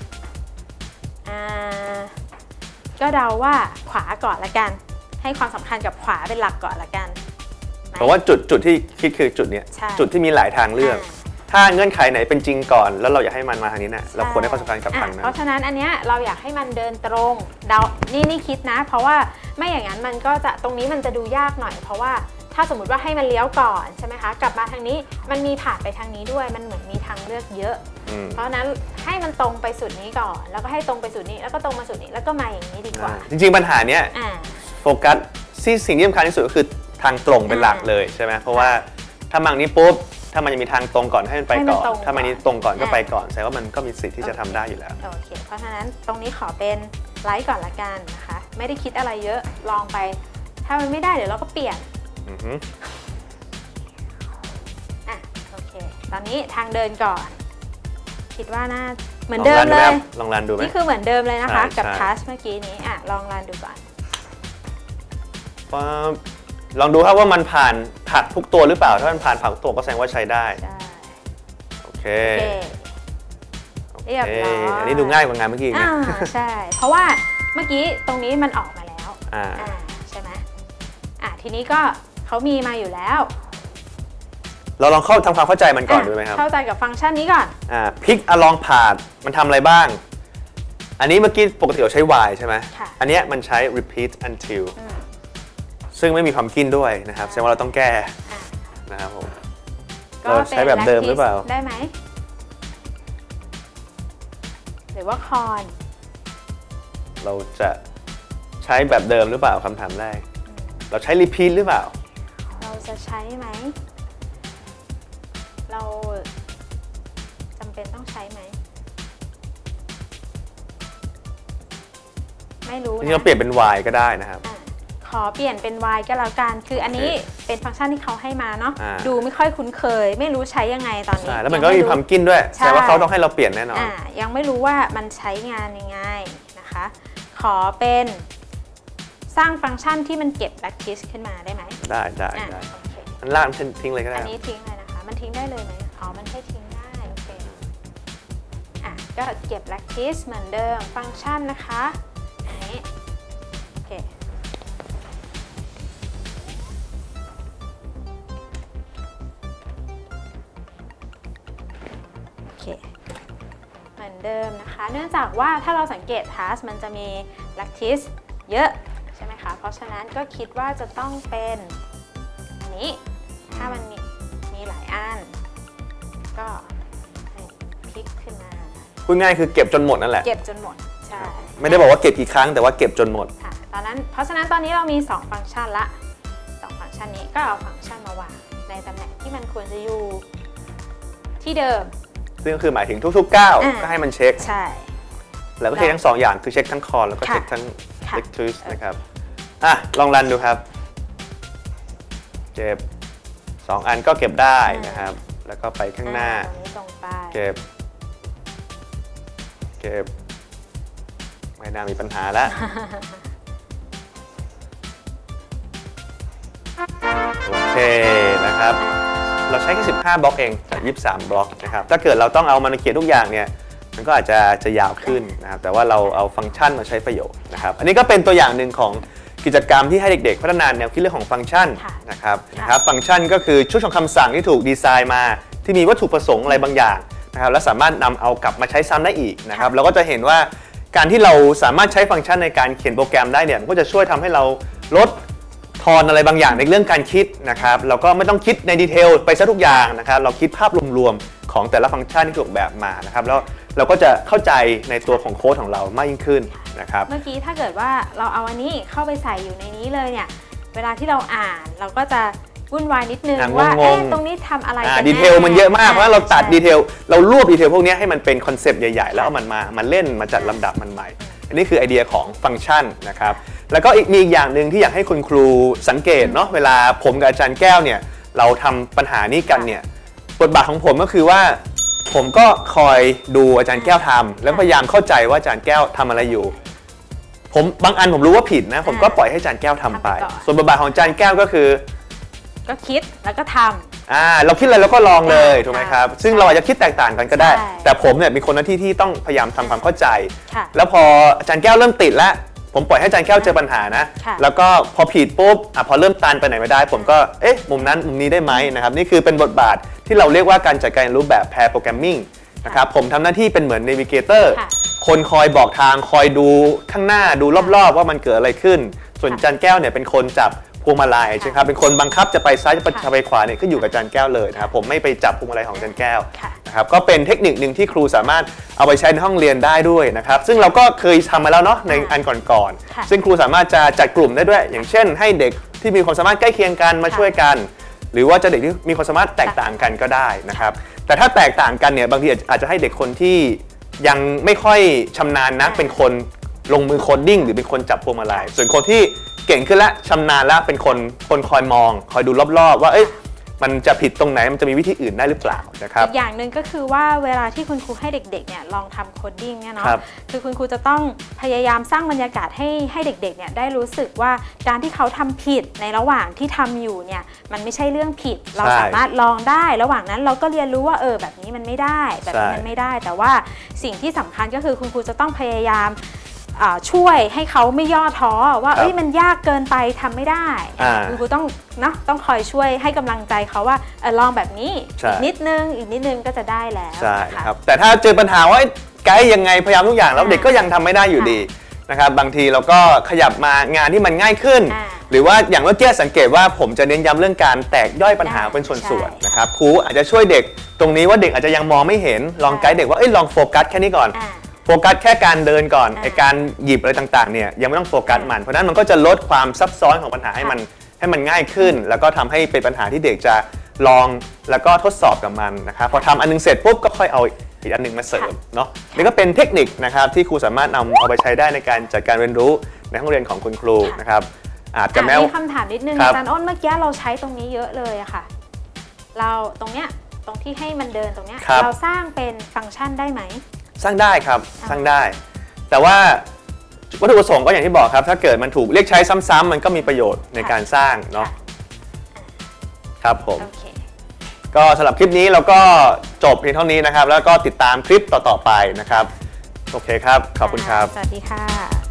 Speaker 2: ก็เดาว่าขวาก่อนละกันให้ความสำคัญกับขวาเป็นหลักก่อนละกัน
Speaker 1: เพราะว่าจุดจุดที่คิดคือจุดเนี้ยจุดที่มีหลายทางเลือกถ้าเงื่อนไขไหนเป็นจริงก่อนแล้วเราอยากให้มันมาทางนี้นะเราควรให้ความสำคัญกับทางนั้น
Speaker 2: เพราะฉะนั้นอันเนี้ยเราอยากให้มันเดินตรงเดานี่นี่คิดนะเพราะว่าไม่อย่างนั้นมันก็จะตรงนี้มันจะดูยากหน่อยเพราะว่าถ้าสมมติว่าให้มันเลี้ยวก่อนใช่ไหมคะกลับมาทางนี้มันมีผ่านไปทางนี้ด้วยมันเหมือนมีทางเลือกเยอะเพราะนั้นให้มันตรงไปสุดนี้ก่อนแล้วก็ให้ตรงไปสุดนี้แล้วก็ตรงมาสุดนี้แล้วก็มาอย่างนี้ดีกว่า
Speaker 1: จริงๆปัญหาเนี้ยโฟกัสที่สิ่งที่สำคัญที่สุดก็คือทางตรงเป็นหลักเลยใช่ไหมเพราะว่าถ้ามังนี้ปุ๊บถ้ามันจะมีทางตรงก่อนให้มันไปก่อนถ้ามันนี้ตรงก่อนก็ไปก่อนแสดงว่ามันก็มีสิทธิ์ที่จะทำได้อยู่แล้ว
Speaker 2: โอเคเพราะฉะนั้นตรงนี้ขอเป็นไลค์ก่อนละกันนะคะไม่ได้คิดอะไรเยอะลองไปถ้ามันไม่ได้เดี๋ยวเราก็เปลี่ยนอ่ะโอเคตอนนี้ทางเดินก่อนคิดว่าน่าเหมือนเดิมเลย
Speaker 1: ลองรันดูไหม
Speaker 2: นี่คือเหมือนเดิมเลยนะคะกับทัชเมื่อกี้นี้อ่ะลองรันดูก่อน
Speaker 1: ลองดูครับว่ามันผ่านผักทุกตัวหรือเปล่าถ้ามันผ่านผักทุกตัวก็แสดงว่าใช้ได้โอเค
Speaker 2: เรียบร้อย
Speaker 1: อันนี้ดูง่ายกว่างานเมื่อกี้นะ
Speaker 2: ใช่เพราะว่าเมื่อกี้ตรงนี้มันออกมาแล้วใช่ไหมอ่ะทีนี้ก็เขามีมาอยู่แล้ว
Speaker 1: เราลองเข้าทำความเข้าใจมันก่อนดูไหมครับ
Speaker 2: เข้าใจกับฟังก์ชันนี้ก่อน
Speaker 1: อ่า pick along path มันทำอะไรบ้างอันนี้เมื่อกี้ปกติเราใช้ while ใช่ไหมอันนี้มันใช้ repeat untilซึ่งไม่มีความกินด้วยนะครับแสดงว่าเราต้องแก้นะครับผมเราใช้แบบเดิมหรือเปล่า
Speaker 2: ได้ไหมหรือว่าคอน
Speaker 1: เราจะใช้แบบเดิมหรือเปล่าคำถามแรกเราใช้รีพีทหรือเปล่า
Speaker 2: เราจะใช้ไหมเราจำเป็นต้องใช้ไหมไม่รู้นะ
Speaker 1: เราเปลี่ยนเป็น y ก็ได้นะครับ
Speaker 2: ขอเปลี่ยนเป็น y ก็แล้วกันคืออันนี้เป็นฟังก์ชันที่เขาให้มาเนาะดูไม่ค่อยคุ้นเคยไม่รู้ใช้ยังไงตอนนี้
Speaker 1: แล้วมันก็มีพัมกินด้วยแต่ว่าเขาต้องให้เราเปลี่ยนแน่นอน
Speaker 2: ยังไม่รู้ว่ามันใช้งานยังไงนะคะขอเป็นสร้างฟังก์ชันที่มันเก็บ backlist ขึ้นมาได้ไหม
Speaker 1: ได้ได้ได้มันล่างทิ้งเลยก็ได้
Speaker 2: อันนี้ทิ้งเลยนะคะมันทิ้งได้เลยไหมอ๋อมันให้ทิ้งได้โอเคอ่ะก็เก็บ backlist เหมือนเดิมฟังก์ชันนะคะอันนี้โอเคโอเคเหมือนเดิมนะคะเนื่องจากว่าถ้าเราสังเกต task มันจะมี backlist เยอะใช่ไหมคะเพราะฉะนั้นก็คิดว่าจะต้องเป็นอันนี้ถ้ามันมีมีหลายอันก็พลิกขึ้นมา
Speaker 1: พูดง่ายคือเก็บจนหมดนั่นแหละ
Speaker 2: เก็บจนหมดใช่
Speaker 1: ไม่ได้บอกว่าเก็บกี่ครั้งแต่ว่าเก็บจนหมด
Speaker 2: ค่ะตอนนั้นเพราะฉะนั้นตอนนี้เรามีสองฟังก์ชันละสองฟังก์ชันนี้ก็เอาฟังก์ชันมาวางในตำแหน่งที่มันควรจะอยู่ที่เดิม
Speaker 1: ซึ่งก็คือหมายถึงทุกๆก้าวก็ให้มันเช็ค
Speaker 2: ใช่
Speaker 1: แล้วก็เช็คทั้งสองอย่างคือเช็คทั้งคอแล้วก็เช็คทั้งเช็คทวิสต์นะครับอ่ะลองรันดูครับเก็บสองอันก็เก็บได้นะครับแล้วก็ไปข้างหน้าเก็บเก็บไม่น่ามีปัญหาแล้วโอเคนะครับเราใช้แค่สิบห้าบล็อกเองจากยี่สิบสามบล็อกนะครับถ้าเกิดเราต้องเอามาเขียนทุกอย่างเนี่ยมันก็อาจจะจะยาวขึ้นนะครับแต่ว่าเราเอาฟังก์ชันมาใช้ประโยชน์นะครับอันนี้ก็เป็นตัวอย่างหนึ่งของกิจกรรมที่ให้เด็กๆพัฒนาแนวคิดเรื่องของฟังก์ชันนะครับนะครับฟังก์ชันก็คือชุดของคำสั่งที่ถูกดีไซน์มาที่มีวัตถุประสงค์อะไรบางอย่างนะครับและสามารถนำเอากลับมาใช้ซ้ำได้อีกนะครับเราก็จะเห็นว่าการที่เราสามารถใช้ฟังก์ชันในการเขียนโปรแกรมได้เนี่ยมันก็จะช่วยทำให้เราลดทอนอะไรบางอย่างในเรื่องการคิดนะครับเราก็ไม่ต้องคิดในดีเทลไปซะทุกอย่างนะครับเราคิดภาพรวมๆของแต่ละฟังก์ชันที่ถูกแบบมานะครับแล้วเราก็จะเข้าใจในตัวของโค้ดของเรามากยิ่งขึ้นนะครับ
Speaker 2: เมื่อกี้ถ้าเกิดว่าเราเอาอันนี้เข้าไปใส่อยู่ในนี้เลยเนี่ยเวลาที่เราอ่านเราก็จะวุ่นวายนิดนึงว่าเอ๊ะตรงนี้ทำอะไรกันแน่
Speaker 1: ดีเทลมันเยอะมากเพราะเราตัดดีเทลเรารวบดีเทลพวกนี้ให้มันเป็นคอนเซปต์ใหญ่ๆแล้วเอามันมามันเล่นมาจัดลำดับมันใหม่อันนี้คือไอเดียของฟังก์ชันนะครับแล้วก็อีกมีอีกอย่างหนึ่งที่อยากให้คุณครูสังเกตเนาะเวลาผมกับอาจารย์แก้วเนี่ยเราทำปัญหานี้กันเนี่ยบทบาทของผมก็คือว่าผมก็คอยดูอาจารย์แก้วทำแล้วพยายามเข้าใจว่าอาจารย์แก้วทำอะไรอยู่ผมบางอันผมรู้ว่าผิดนะผมก็ปล่อยให้อาจารย์แก้วทำไปส่วนบทบาทของอาจารย์แก้วก็คือ
Speaker 2: ก็คิดแล้วก็ทำ
Speaker 1: อ่าเราคิดอะไรเราก็ลองเลยถูกไหมครับซึ่งเราอาจจะคิดแตกต่างกันก็ได้แต่ผมเนี่ยมีคนหน้าที่ที่ต้องพยายามทำความเข้าใจแล้วพออาจารย์แก้วเริ่มติดแล้วผมปล่อยให้อาจารย์แก้วเจอปัญหานะแล้วก็พอผิดปุ๊บอ่ะพอเริ่มตันไปไหนไม่ได้ผมก็เอ๊ะมุมนั้นมุมนี้ได้ไหมนะครับนี่คือเป็นบทบาทที่เราเรียกว่าการจัดการรูปแบบ pair programming นะครับผมทำหน้าที่เป็นเหมือน navigator คนคอยบอกทางคอยดูข้างหน้าดูรอบๆว่ามันเกิดอะไรขึ้นส่วนอาจารย์แก้วเนี่ยเป็นคนจับพวงมาลัยใช่ไหมครับเป็นคนบังคับจะไปซ้ายจะไปขวาเนี่ยขึ้นอยู่กับอาจารย์แก้วเลยนะครับผมไม่ไปจับพวงมาลัยของอาจารย์แก้วนะครับก็เป็นเทคนิคหนึ่งที่ครูสามารถเอาไปใช้ในห้องเรียนได้ด้วยนะครับซึ่งเราก็เคยทำมาแล้วเนาะในอันก่อนๆซึ่งครูสามารถจะจัดกลุ่มได้ด้วยอย่างเช่นให้เด็กที่มีความสามารถใกล้เคียงกันมาช่วยกันหรือว่าจะเด็กที่มีความสามารถแตกต่างกันก็ได้นะครับแต่ถ้าแตกต่างกันเนี่ยบางทีอาจจะให้เด็กคนที่ยังไม่ค่อยชำนาญนักเป็นคนลงมือโคดดิ้งหรือเป็นคนจับพวงมาลัยส่วนคนที่เก่งขึ้นแล้วชำนาญแล้วเป็นคนคนคอยมองคอยดูรอบๆว่าเอ้ยมันจะผิดตรงไหนมันจะมีวิธีอื่นได้หรือเปล่านะครับ
Speaker 2: อีกอย่างหนึ่งก็คือว่าเวลาที่คุณครูให้เด็กๆเนี่ยลองทำโคดดิ้งเนี่ยเนาะคือคุณครูจะต้องพยายามสร้างบรรยากาศให้ให้เด็กๆเนี่ยได้รู้สึกว่าการที่เขาทำผิดในระหว่างที่ทำอยู่เนี่ยมันไม่ใช่เรื่องผิดเราสามารถลองได้ระหว่างนั้นเราก็เรียนรู้ว่าเออแบบนี้มันไม่ได้แบบนี้มันไม่ได้แต่ว่าสิ่งที่สำคัญก็คือคุณครูจะต้องพยายามช่วยให้เขาไม่ย่อท้อว่าเอ้ยมันยากเกินไปทำไม่ได้คุณครูต้องนะต้องคอยช่วยให้กำลังใจเขาว่าลองแบบนี้อีกนิดนึงอีกนิดนึงก็จะได้แล้ว
Speaker 1: ใช่ครับแต่ถ้าเจอปัญหาว่าไกด์ยังไงพยายามทุกอย่างแล้วเด็กก็ยังทำไม่ได้อยู่ดีนะครับบางทีเราก็ขยับมางานที่มันง่ายขึ้นหรือว่าอย่างเมื่อกี้สังเกตว่าผมจะเน้นย้ำเรื่องการแตกย่อยปัญหาเป็นส่วนๆนะครับครูอาจจะช่วยเด็กตรงนี้ว่าเด็กอาจจะยังมองไม่เห็นลองไกด์เด็กว่าเอ้ยลองโฟกัสแค่นี้ก่อนโฟกัสแค่การเดินก่อนไอการหยิบอะไรต่างๆเนี่ยยังไม่ต้องโฟกัสมันเพราะนั้นมันก็จะลดความซับซ้อนของปัญหาให้มันให้มันง่ายขึ้นแล้วก็ทำให้เป็นปัญหาที่เด็กจะลองแล้วก็ทดสอบกับมันนะครับพอทำอันนึงเสร็จปุ๊บก็ค่อยเอาอีกอันนึงมาเสริมเนาะนี่ก็เป็นเทคนิคนะครับที่ครูสามารถนำเอาไปใช้ได้ในการจัดการเรียนรู้ในห้องเรียนของคุณครูนะครับอาจจะแม้
Speaker 2: มีคำถามนิดนึงอาจารย์อ้นเมื่อกี้เราใช้ตรงนี้เยอะเลยอะค่ะเราตรงเนี้ยตรงที่ให้มันเดินตรงเนี้ยเราสร้างเป็นฟังก์ชันได้ไหม
Speaker 1: สร้างได้ครับสร้างได้แต่ว่าวัตถุประสงค์ก็อย่างที่บอกครับถ้าเกิดมันถูกเรียกใช้ซ้ำๆมันก็มีประโยชน์ในการสร้างเนาะครับผมก็สำหรับคลิปนี้เราก็จบเพียงเท่านี้นะครับแล้วก็ติดตามคลิปต่อๆไปนะครับโอเคครับขอบคุณครับ
Speaker 2: สวัสดีค่ะ